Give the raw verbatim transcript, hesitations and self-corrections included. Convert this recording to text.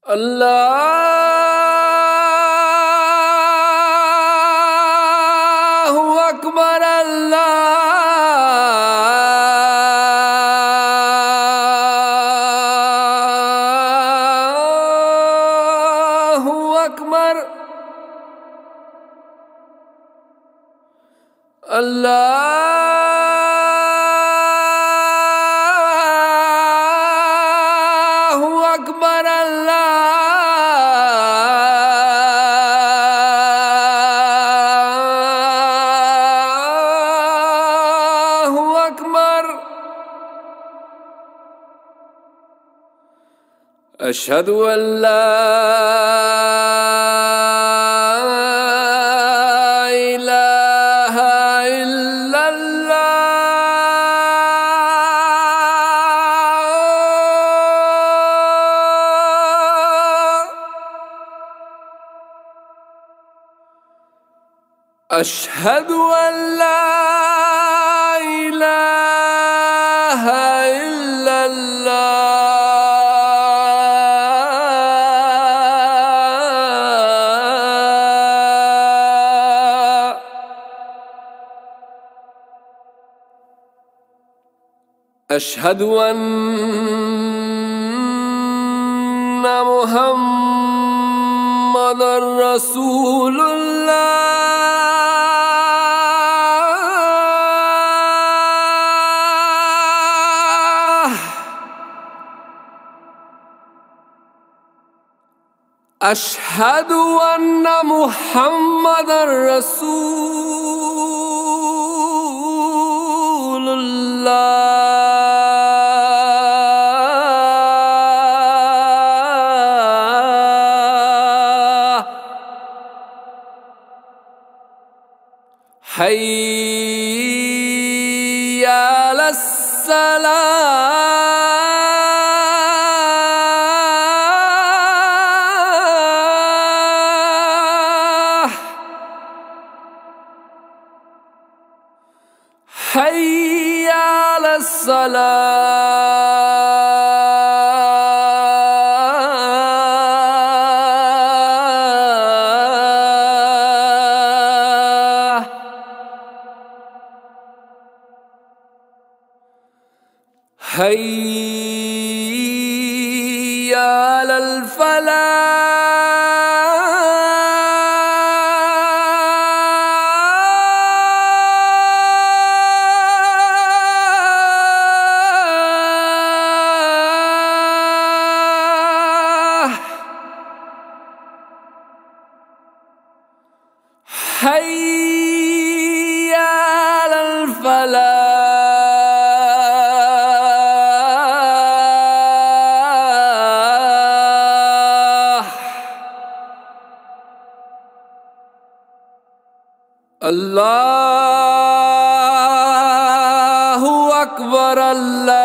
الله أكبر الله أكبر الله أكبر الله أكبر. أشهد أن لا إله إلا الله. أشهد أن لا إله إلا الله. أشهد أن محمدًا رسول الله. أشهد أن محمدًا رسول الله. حي على الصلاة. حي على الصلاة. حي على الفلاح. حي على الفلاح. الله أكبر الله